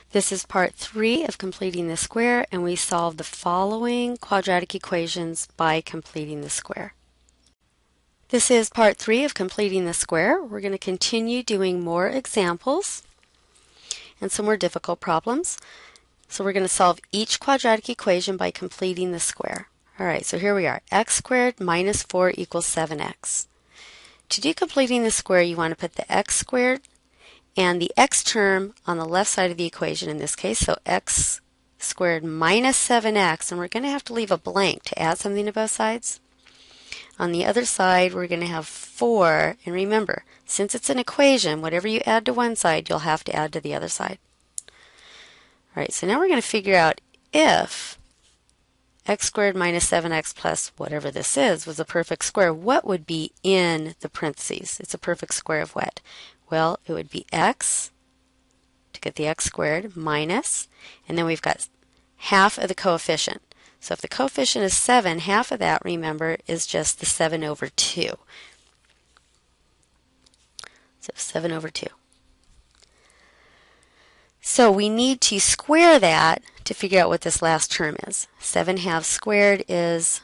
This is part 3 of completing the square, and we solve the following quadratic equations by completing the square. This is part 3 of completing the square. We're going to continue doing more examples and some more difficult problems. So we're going to solve each quadratic equation by completing the square. Alright, so here we are. X squared minus 4 equals 7x. To do completing the square, you want to put the x squared and the x term on the left side of the equation in this case, so x squared minus 7x, and we're going to have to leave a blank to add something to both sides. On the other side, we're going to have 4, and remember, since it's an equation, whatever you add to one side, you'll have to add to the other side. Alright, so now we're going to figure out if x squared minus 7x plus whatever this is was a perfect square, what would be in the parentheses? It's a perfect square of what? Well, it would be x, to get the x squared, minus, and then we've got half of the coefficient. So if the coefficient is 7, half of that, remember, is just the 7 over 2. So 7 over 2. So we need to square that to figure out what this last term is. 7 halves squared is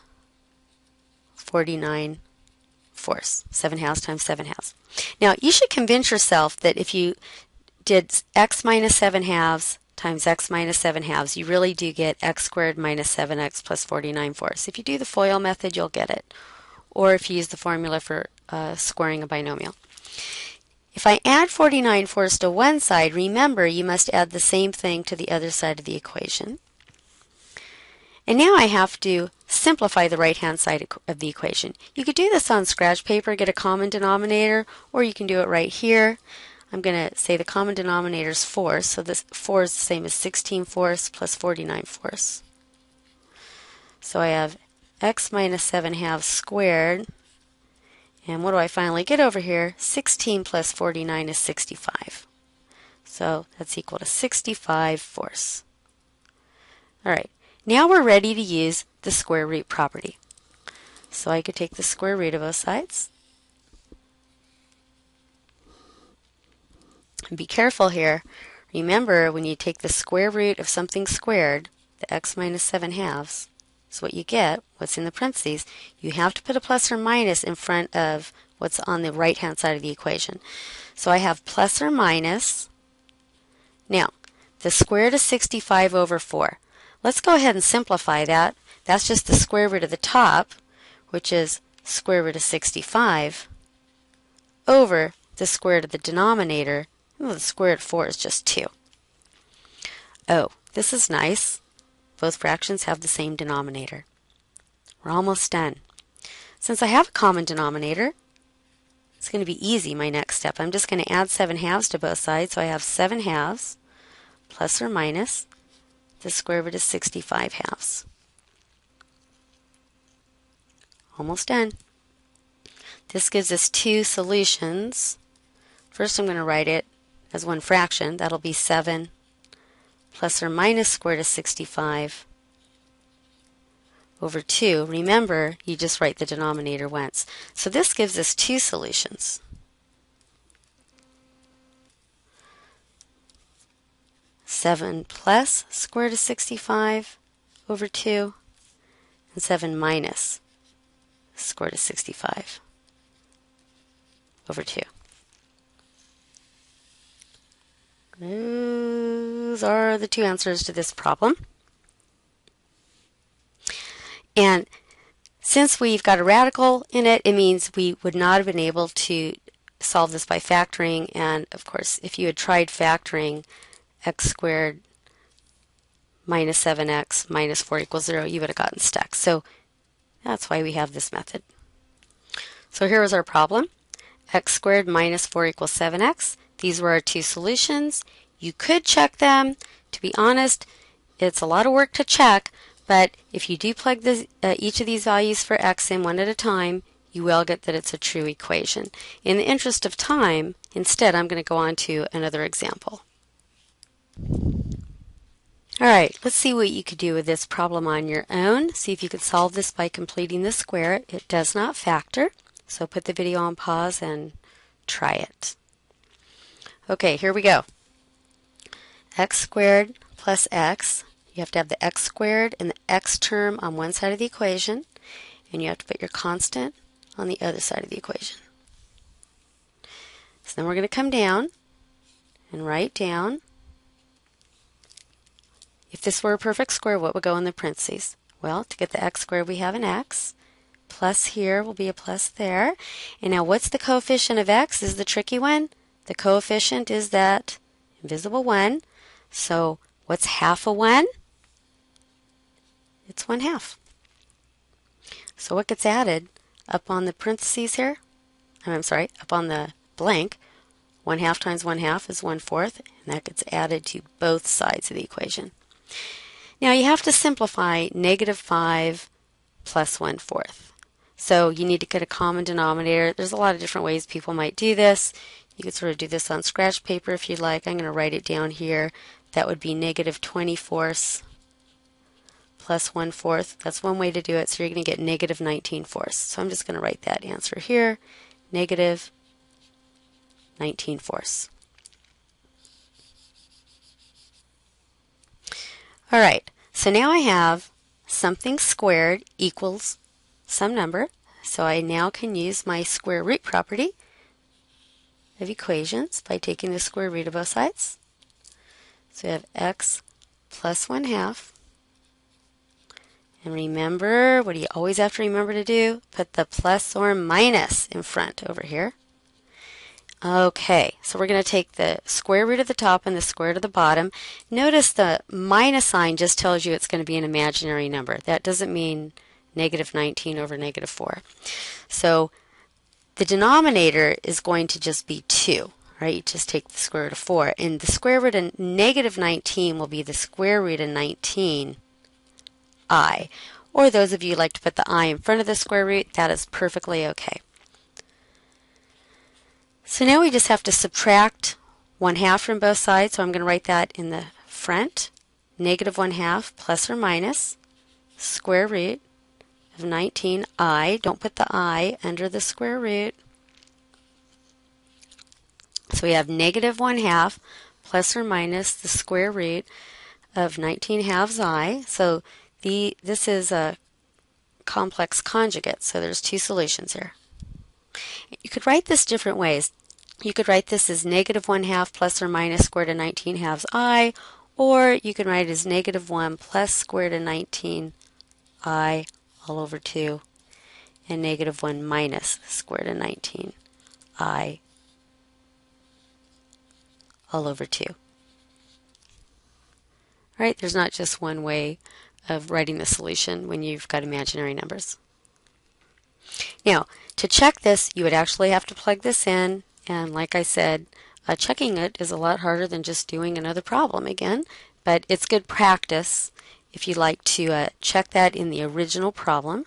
49 fourths. 7 halves times 7 halves. Now, you should convince yourself that if you did x minus 7 halves times x minus 7 halves, you really do get x squared minus 7x plus 49 fourths. If you do the FOIL method, you'll get it. Or if you use the formula for squaring a binomial. If I add 49 fourths to one side, remember you must add the same thing to the other side of the equation. And now I have to simplify the right-hand side of the equation. You could do this on scratch paper, get a common denominator, or you can do it right here. I'm going to say the common denominator is 4, so this 4 is the same as 16 fourths plus 49 fourths. So I have x minus 7 halves squared, and what do I finally get over here? 16 plus 49 is 65. So that's equal to 65 fourths. Alright. Now we're ready to use the square root property. So I could take the square root of both sides. And be careful here. Remember, when you take the square root of something squared, the x minus 7 halves, is what you get, what's in the parentheses, you have to put a plus or minus in front of what's on the right-hand side of the equation. So I have plus or minus. Now, the square root of 65 over 4. Let's go ahead and simplify that. That's just the square root of the top, which is square root of 65, over the square root of the denominator. Well, the square root of 4 is just 2. Oh, this is nice. Both fractions have the same denominator. We're almost done. Since I have a common denominator, it's going to be easy, my next step. I'm just going to add 7 halves to both sides, so I have 7 halves plus or minus the square root of 65 halves. Almost done. This gives us 2 solutions. First I'm going to write it as one fraction. That'll be 7 plus or minus square root of 65 over 2. Remember, you just write the denominator once. So this gives us 2 solutions. Seven plus square root of 65 over 2, and 7 minus square root of 65 over 2. Those are the 2 answers to this problem. And since we've got a radical in it, it means we would not have been able to solve this by factoring. And of course, if you had tried factoring x squared minus 7x minus 4 equals 0, you would have gotten stuck. So that's why we have this method. So here is our problem. X squared minus 4 equals 7x. These were our 2 solutions. You could check them. To be honest, it's a lot of work to check, but if you do plug each of these values for x in one at a time, you will get that it's a true equation. In the interest of time, instead, I'm going to go on to another example. Alright, let's see what you could do with this problem on your own. See if you could solve this by completing the square. It does not factor, so put the video on pause and try it. Okay, here we go. x squared plus x. You have to have the x squared and the x term on one side of the equation, and you have to put your constant on the other side of the equation. So then we're going to come down and write down, if this were a perfect square, what would go in the parentheses? Well, to get the x squared, we have an x. Plus here will be a plus there. And now what's the coefficient of x is the tricky one. The coefficient is that invisible 1. So what's half of 1? It's 1/2. So what gets added up on the parentheses here? I'm sorry, up on the blank. 1/2 times 1/2 is 1/4, and that gets added to both sides of the equation. Now you have to simplify -5 plus 1/4. So you need to get a common denominator. There's a lot of different ways people might do this. You could sort of do this on scratch paper if you'd like. I'm going to write it down here. That would be -20 plus 1/4. That's one way to do it. So you're going to get -19/4. So I'm just going to write that answer here. -19/4. All right, so now I have something squared equals some number. So I now can use my square root property of equations by taking the square root of both sides. So we have x plus 1/2. And remember, what do you always have to remember to do? Put the plus or minus in front over here. Okay, so we're going to take the square root of the top and the square root of the bottom. Notice the minus sign just tells you it's going to be an imaginary number. That doesn't mean -19 over -4. So the denominator is going to just be 2, right? You just take the square root of 4. And the square root of -19 will be the square root of 19i. Or those of you who like to put the I in front of the square root, that is perfectly okay. So now we just have to subtract 1/2 from both sides. So I'm going to write that in the front. -1/2 plus or minus square root of 19i. Don't put the I under the square root. So we have -1/2 plus or minus the square root of 19/2 I. So this is a complex conjugate. So there's two solutions here. You could write this different ways. You could write this as -1/2 plus or minus square root of 19/2 I, or you can write it as -1 plus square root of 19i all over 2, and -1 minus square root of 19i all over 2. Right? There's not just one way of writing the solution when you've got imaginary numbers. Now, to check this, you would actually have to plug this in, and like I said, checking it is a lot harder than just doing another problem again, but it's good practice if you'd like to check that in the original problem.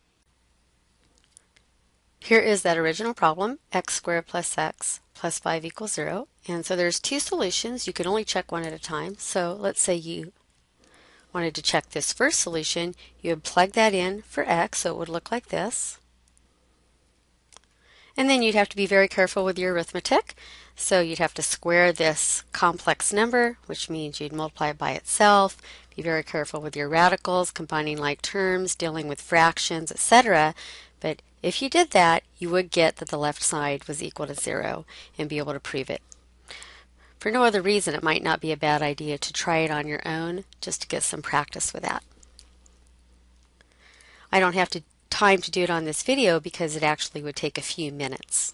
Here is that original problem, x squared plus x plus 5 equals 0, and so there's two solutions. You can only check one at a time. So let's say you wanted to check this first solution. You would plug that in for x, so it would look like this. And then you'd have to be very careful with your arithmetic. So you'd have to square this complex number, which means you'd multiply it by itself. Be very careful with your radicals, combining like terms, dealing with fractions, etc. But if you did that, you would get that the left side was equal to 0 and be able to prove it. For no other reason, it might not be a bad idea to try it on your own just to get some practice with that. I don't have time to do it on this video because it actually would take a few minutes.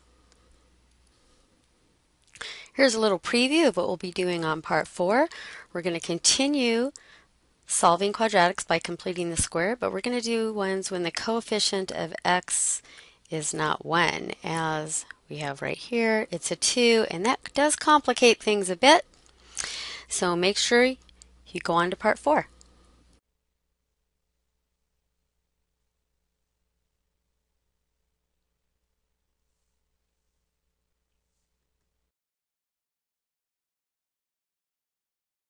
Here's a little preview of what we'll be doing on part 4. We're going to continue solving quadratics by completing the square, but we're going to do ones when the coefficient of x is not 1, as we have right here. It's a 2, and that does complicate things a bit. So make sure you go on to part 4.